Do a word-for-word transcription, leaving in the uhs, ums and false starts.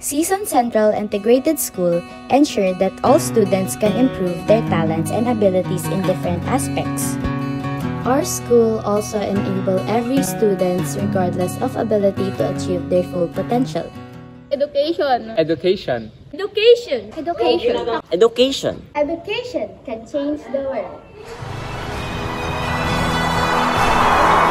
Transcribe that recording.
Season Central Integrated School ensure that all students can improve their talents and abilities in different aspects. Our school also enable every student regardless of ability to achieve their full potential. Education. Education. Education. Education. Education. Education can change the world.